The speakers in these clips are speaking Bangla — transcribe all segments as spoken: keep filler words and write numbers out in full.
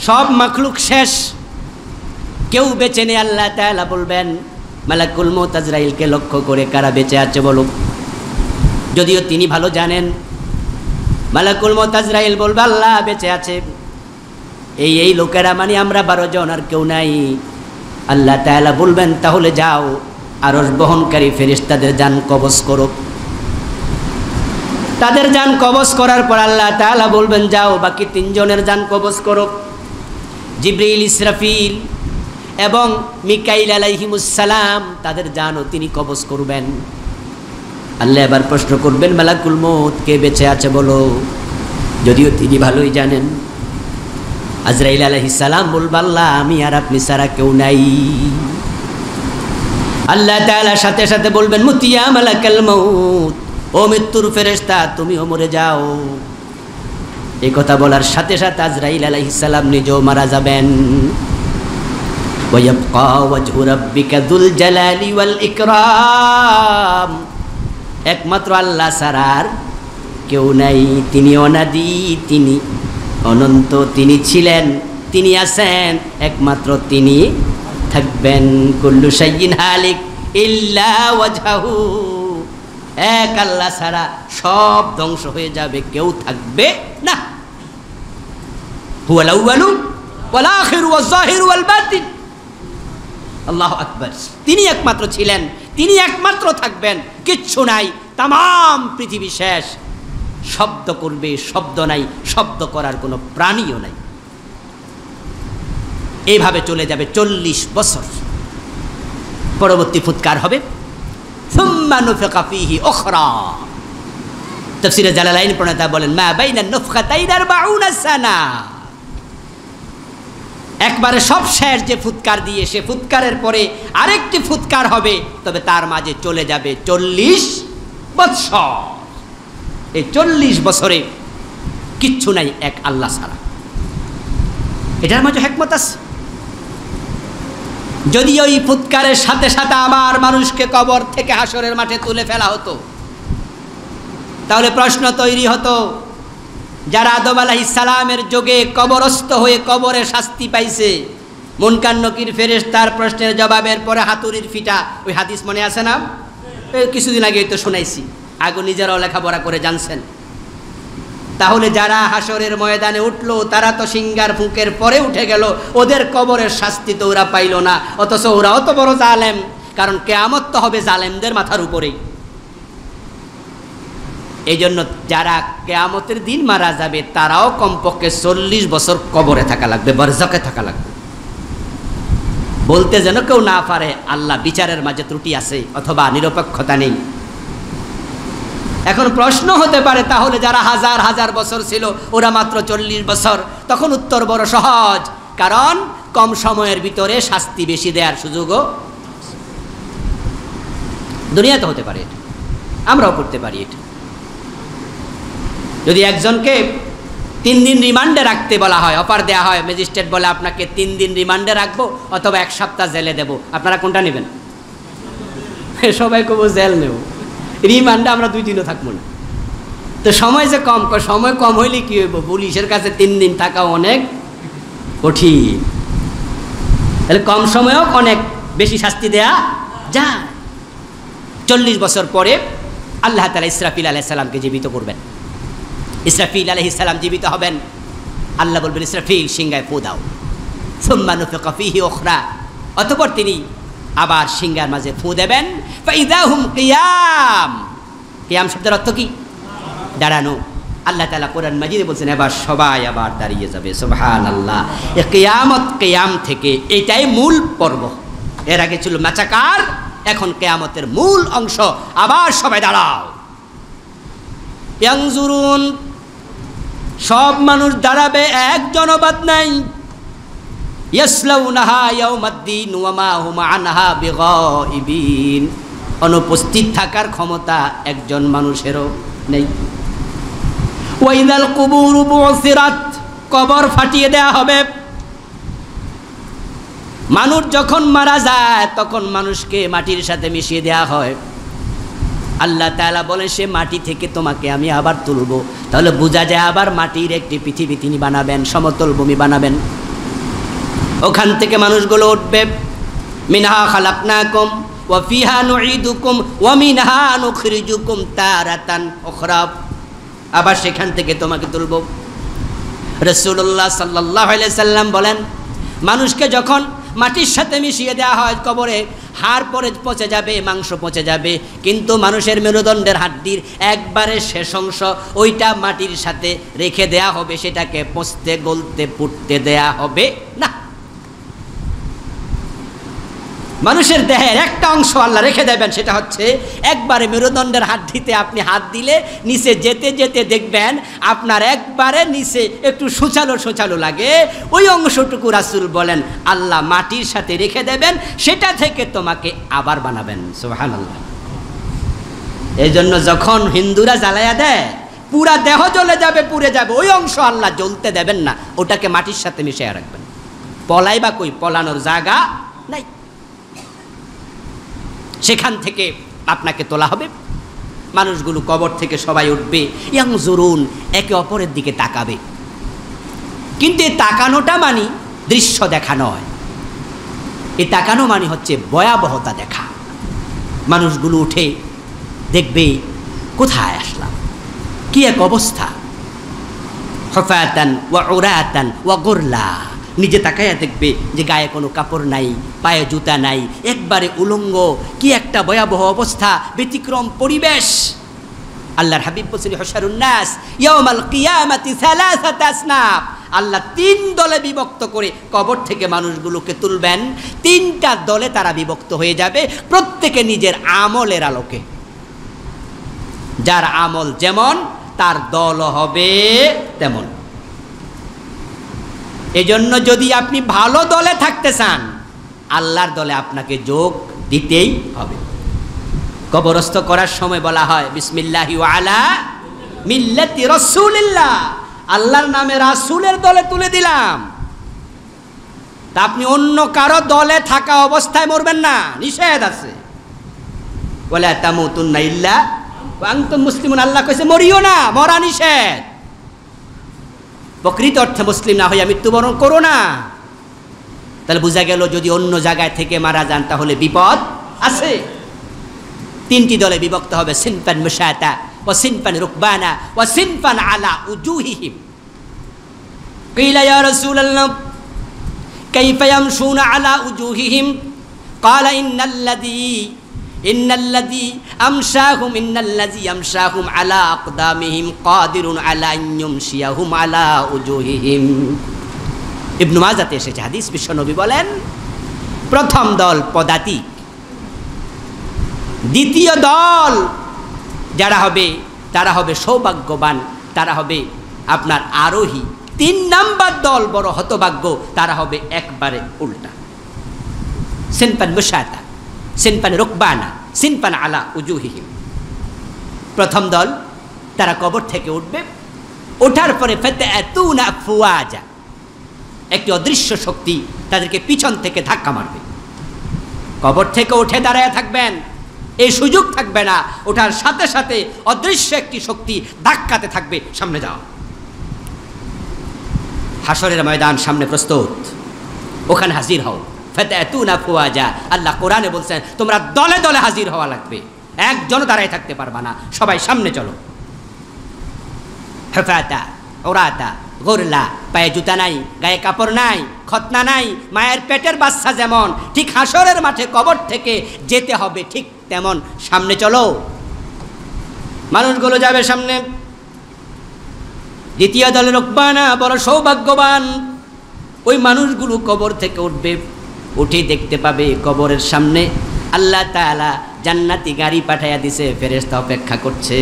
সব মাখলুক শেষ, কেউ বেঁচে নেই। আল্লাহ তাআলা বলবেন মালাকুল মউত আজরাইলকে লক্ষ্য করে, কারা বেঁচে আছে বলো। যদিও তিনি ভালো জানেন, মালাকুল মউত আজরাইল বলবে আল্লাহ বেঁচে আছে, এই এই লোকেরা, মানে আমরা বারো জন, আর কেউ নাই। আল্লাহ তাআলা বলবেন তাহলে যাও আরশ বহনকারী ফেরেশতাদের জান কবজ করো। তাদের জান কবজ করার পর আল্লাহ তাআলা বলবেন যাও বাকি তিনজনের জান কবজ করো। জিবরিল, ইসরাফিল এবং মিকাইল আলাইহিমুস সালাম, তাদের জানও তিনি কবজ করবেন। আল্লাহ এবার প্রশ্ন করবেন মালাকুল মউত কে বেঁচে আছে বলো। যদিও তিনি ভালোই জানেন। আজরাইল আলাইহিস সালাম বলবে আল্লাহ আমি আর আপনি ছাড়া কেউ নাই। আল্লাহ তাআলা সাথে সাথে বলবেন মুতিয়া মালাকাল মউত, ও মৃত্যুর ফেরেশতা তুমিও মরে যাও। এই কথা বলার সাথে সাথে আজরাইল আলাইহিস সালাম নিজেও মারা যাবেন। ওয়ায়াবকা ওয়াজহু রাব্বিকা যুল জালালি ওয়াল ইকরাম, একমাত্র আল্লাহ ছাড়া আর কেউ নাই। তিনি অনাদি, তিনি অনন্ত, তিনি ছিলেন, তিনি আছেন, একমাত্র তিনি থাকবেন। কুল্লু শাইইন হালিক ইল্লা ওয়াজহাহু, এক আল্লাহ ছাড়া সব ধ্বংস হয়ে যাবে, কেউ থাকবে না। হুয়াল আউয়ালু ওয়াল আখিরু ওয়াজ যাহিরু ওয়াল বাতিন, আল্লাহু আকবার। তিনি একমাত্র ছিলেন, তিনি একমাত্র থাকবেন, কিচ্ছু নাই। তাম পৃথিবী শেষ, শব্দ করবে, শব্দ নাই, শব্দ করার কোনো প্রাণীও নাই। এইভাবে চলে যাবে চল্লিশ বছর। পরবর্তী ফুৎকার হবে সুম্মা নুফিকা ফীহি উখরা। তাফসীরে জালালাইন প্রণেতা বলেন মা বাইনা নুফখাতাইন আরবাউনা সানা, একবারে সব শেষ যে ফুৎকার দিয়ে, সে ফুৎকারের পরে আরেকটি ফুৎকার হবে, তবে তার মাঝে চলে যাবে চল্লিশ বছর। এই চল্লিশ বছরে কিচ্ছু নাই এক আল্লাহ ছাড়া। এটার মাঝে হিকমত আছে। যদি ওই ফুৎকারের সাথে সাথে আবার মানুষকে কবর থেকে হাসরের মাঠে তুলে ফেলা হতো, তাহলে প্রশ্ন তৈরি হতো যারা আদম আলাইহিস সালামের যুগে কবরস্থ হয়ে কবরে শাস্তি পাইছে, মুনকার নকির ফেরেশতার প্রশ্নের জবাবের পরে হাতুড়ির ফিটা, ওই হাদিস মনে আছে না? কিছুদিন আগে তো শুনাইছি, আগে নিজেরাও লেখাপড়া করে জানছেন। তাহলে যারা হাসরের ময়দানে উঠলো তারা তো সিঙ্গার ফুঁকের পরে উঠে গেল, ওদের কবরের শাস্তি তো ওরা পাইল না, অথচ ওরা অত বড় জালেম, কারণ কিয়ামত তো হবে জালেমদের মাথার উপরেই। এই জন্য যারা কিয়ামতের দিন মারা যাবে তারাও কমপক্ষে চল্লিশ বছর কবরে থাকা লাগবে, বারজাকে থাকা লাগবে, বলতে যেন কেউ না পারে আল্লাহ বিচারের মাঝে ত্রুটি আছে অথবা নিরপেক্ষতা নেই। এখন প্রশ্ন হতে পারে তাহলে যারা হাজার হাজার বছর ছিল ওরা মাত্র চল্লিশ বছর, তখন উত্তর বড় সহজ, কারণ কম সময়ের ভিতরে শাস্তি বেশি দেওয়ার সুযোগও দুনিয়াতে হতে পারে, এটা আমরাও করতে পারি। এটা যদি একজনকে তিন দিন রিমান্ডে রাখতে বলা হয়, অফার দেওয়া হয়, ম্যাজিস্ট্রেট বলে আপনাকে তিন দিন রিমান্ডে রাখবো অথবা এক সপ্তাহ জেলে দেব, আপনারা কোনটা নেবেন? সবাই কব জেল নেব, রিমান্ডে আমরা দুই দিনও থাকবো না। তো সময় যে কম, সময় কম হইলে কি হইব? পুলিশের কাছে তিন দিন থাকা অনেক কঠিন, তাহলে কম সময়েও অনেক বেশি শাস্তি দেয়া যায়। চল্লিশ বছর পরে আল্লাহ তাআলা ইসরাফিল আলাইহিস সালামকে জীবিত করবেন। ইসরাফিল আলাইহিস সালাম জীবিত হবেন, আল্লাহ বলবেন ইসরাফিল সিংহায় ফু দাও, সুম্মা নুফিকা ফীহি উখরা, অতঃপর তিনি আবার সিংহার মাঝে ফু দেবেন। ফাইযা হুম কিয়াম, কিয়াম শব্দের অর্থ কি? দাঁড়ানো। আল্লাহ তাআলা কোরআন মাজিদে বলছেন এবার সবাই আবার দাঁড়িয়ে যাবে, সুবহানাল্লাহ। এই কিয়ামত, কিয়াম থেকে এটাই মূল পর্ব, এর আগে ছিল মাচাকার, এখন কিয়ামতের মূল অংশ, আবার সবাই দাঁড়াও। ইয়ানজুরুন, সব মানুষ দাঁড়াবে, একজন বাদ নাই। ইয়াসলাউনাহা ইয়াউমাদ্দিন ওয়া মা হুম আনহা বিগাইবিন, অনুপস্থিত থাকার ক্ষমতা একজন মানুষেরও নেই। ওয়াইদাল কুবুর বুসিরাত, কবর ফাটিয়ে দেয়া হবে। মানুষ যখন মারা যায় তখন মানুষকে মাটির সাথে মিশিয়ে দেয়া হয়। আল্লাহ তাআলা বলেন সে মাটি থেকে তোমাকে আমি আবার তুলব, তাহলে বোঝা যায় আবার মাটির একটি পৃথিবী তিনি বানাবেন, সমতল ভূমি বানাবেন। ওখান থেকে মানুষগুলো উঠবে, মিনহা খালাকনাকুম ওয়া ফিহা নুঈদুকুম ওয়া মিনহা নুখরিজুকুম তারাতান উখরা। আবার সেখান থেকে তোমাকে তুলব। রাসূলুল্লাহ সাল্লাল্লাহু আলাইহি সাল্লাম বলেন, মানুষকে যখন মাটির সাথে মিশিয়ে দেওয়া হয় কবরে, হাড় পরে পচে যাবে, মাংস পচে যাবে, কিন্তু মানুষের মেরুদণ্ডের হাড্ডির একবারে শেষ অংশ ওইটা মাটির সাথে রেখে দেয়া হবে, সেটাকে পচতে গলতে পুড়তে দেয়া হবে না। মানুষের দেহের একটা অংশ আল্লাহ রেখে দেবেন, সেটা হচ্ছে একবারে মেরুদণ্ডের হাড্ডিতে আপনি হাত দিলে নিচে যেতে যেতে দেখবেন আপনার একবারে নিচে একটু সোঁচালো সোঁচালো লাগে, ওই অংশটুকু রাসূল বলেন আল্লাহ মাটির সাথে রেখে দেবেন, সেটা থেকে তোমাকে আবার বানাবেন। সুবহানাল্লাহ। এই জন্য যখন হিন্দুরা জ্বালায়া দেয় পুরা দেহ জ্বলে যাবে, পুড়ে যাবে, ওই অংশ আল্লাহ জ্বলতে দেবেন না, ওটাকে মাটির সাথে মিশিয়ে রাখবেন। পলাই বা কই, পলানোর জায়গা নাই। সেখান থেকে আপনাকে তোলা হবে, মানুষগুলো কবর থেকে সবাই উঠবে, ইয়ানজুরুন, একে অপরের দিকে তাকাবে। কিন্তু এই তাকানোটা মানে দৃশ্য দেখা নয়, এই তাকানো মানে হচ্ছে ভয়াবহতা দেখা। মানুষগুলো উঠে দেখবে কোথায় আসলাম, কি এক অবস্থা। হুফাতান ওয়া উরাতান ওয়া গুরলা, নিজে তাকাইয়া দেখবে যে গায়ে কোনো কাপড় নাই, পায়ে জুতা নাই, একবারে উলঙ্গ, কি একটা ভয়াবহ অবস্থা, ব্যতিক্রম পরিবেশ। আল্লাহর হাবিব বলেছেন হুশারুন নাস ইয়াউমাল কিয়ামাতি সালাসাতা আসনাফ, আল্লাহ তিন দলে বিভক্ত করে কবর থেকে মানুষগুলোকে তুলবেন। তিনটা দলে তারা বিভক্ত হয়ে যাবে, প্রত্যেকে নিজের আমলের আলোকে। যার আমল যেমন তার দল হবে তেমন। এজন্য যদি আপনি ভালো দলে থাকতে চান, আল্লাহর দলে আপনাকে যোগ দিতেই হবে। কবরস্থ করার সময় বলা হয় বিসমিল্লাহি ওয়া আলা মিল্লাতি রাসূলিল্লাহ, আল্লাহর নামে রাসূলের দলে তুলে দিলাম। তা আপনি অন্য কারো দলে থাকা অবস্থায় মরবেন না, নিষেধ আছে। ওয়ালা তামুতুন্না ইল্লা ওয়া আনতুম মুসলিমুন, আল্লাহ কইছে মরিও না, মরা নিষেধ। প্রকৃত অর্থে মুসলিম না হইয়া মৃত্যুবরণ করো না। তাহলে বোঝা গেল যদি অন্য জায়গায় থেকে মারা যান তাহলে বিপদ আছে। তিনটি দলে বিভক্ত হবে, সিনফান মুশাতা ওয়া সিনফান রুকবানা ওয়া সিনফান আলা উজুহিহিম। কিলা ইয়া রাসূলুল্লাহ কাইফা ইয়ামশুনা আলা উজুহিহিম? ক্বালা ইন্নাল্লাযী ইন্নাল্লাযী আমশাহুম ইন্নাল্লাযী আমশাহুম আলা আকদামিহিম কাদিরুন আলা আন ইউমশিয়াহুম আলা উজুহিহিম। ইবনে মাজাতে এসেছে হাদিস, বিশ্বনবী বলেন প্রথম দল পদাতিক, দ্বিতীয় দল যারা হবে তারা হবে সৌভাগ্যবান, তারা হবে আপনার আরোহী। তিন নাম্বার দল বড় হতভাগ্য, তারা হবে একবারে উল্টা। সিনফান মুশাতা, সিনফান রুকবানা, সিনফান আলা উজুহিহিম। প্রথম দল তারা কবর থেকে উঠবে, ওঠার পরে ফাতাতুনা আফওয়াজা, একটি অদৃশ্য শক্তি তাদেরকে পিছন থেকে ধাক্কা মারবে। কবর থেকে উঠে দাঁড়ায় থাকবেন, এই সুযোগ থাকবে না, ওঠার সাথে সাথে অদৃশ্য একটি শক্তি ধাক্কাতে থাকবে, সামনে যাও। হাসরের ময়দান সামনে প্রস্তুত, ওখানে হাজির হও। ফাতাতুনা আফওয়াজা, আল্লাহ কোরআনে বলছেন তোমরা দলে দলে হাজির হওয়া লাগবে, একজন দাঁড়ায় থাকতে পারবা না, সবাই সামনে চলো। হুফাতা উরাতা গুরলা, পায়ে জুতা নাই, গায়ে কাপড় নাই, খতনা নাই, মায়ের পেটের বাচ্চা যেমন ঠিক হাসরের মাঠে কবর থেকে যেতে হবে ঠিক তেমন সামনে চলো। মানুষগুলো যাবে সামনে। দ্বিতীয় দলের রুকবানা, বড় সৌভাগ্যবান, ওই মানুষগুলো কবর থেকে উঠবে, উঠে দেখতে পাবে কবরের সামনে আল্লাহ তাআলা জান্নাতি গাড়ি পাঠাইয়া দিছে, ফেরেশতা অপেক্ষা করছে,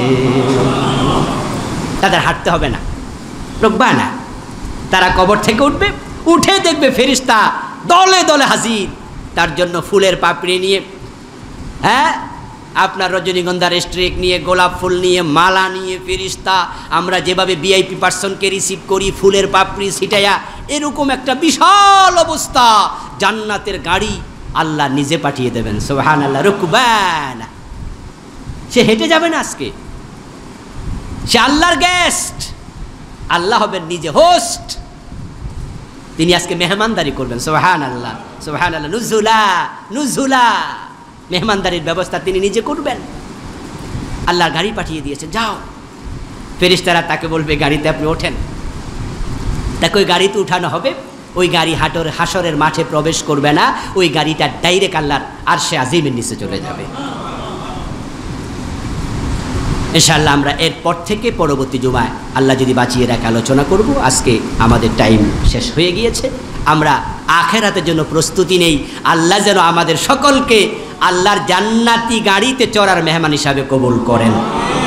তাদের হাঁটতে হবে না। রুকবানা, তারা কবর থেকে উঠবে, উঠে দেখবে ফেরেশতা দলে দলে হাজির, তার জন্য ফুলের পাপড়ি নিয়ে, হ্যাঁ আপনার রজনীগন্ধার স্ট্রিক নিয়ে, গোলাপ ফুল নিয়ে, মালা নিয়ে ফেরেশতা, আমরা যেভাবে ভিআইপি পার্সনকে রিসিভ করি ফুলের পাপড়ি ছিটাইয়া, এরকম একটা বিশাল অবস্থা, জান্নাতের গাড়ি আল্লাহ নিজে পাঠিয়ে দেবেন। সুবহানাল্লাহ। রুকবানা, সে হেঁটে যাবে না আজকে, সে আল্লাহর গেস্ট, আল্লাহ হবেন নিজে হোস্ট। তিনি আজকে মেহমানদারি করবেন। সুবহানাল্লাহ, সুবহানাল্লাহ। নুজুলা, নুজুলা, মেহমানদারির ব্যবস্থা তিনি নিজে করবেন। আল্লাহর গাড়ি পাঠিয়ে দিয়েছেন, যাও। ফেরেশতারা তাকে বলবে গাড়িতে আপনি ওঠেন। তাকে ওই গাড়িতে উঠানো হবে। ওই গাড়ি হাটর হাসরের মাঠে প্রবেশ করবে না, ওই গাড়িটা ডাইরেক্ট আল্লাহর আরশে আজিমের নিচে চলে যাবে। ইনশাআল্লাহ আমরা এরপর থেকে পরবর্তী জুমায় আল্লাহ যদি বাঁচিয়ে রাখে আলোচনা করব। আজকে আমাদের টাইম শেষ হয়ে গিয়েছে। আমরা আখিরাতের জন্য প্রস্তুতি নেই। আল্লাহ যেন আমাদের সকলকে আল্লাহর জান্নাতি গাড়িতে চড়ার মেহমান হিসাবে কবুল করেন।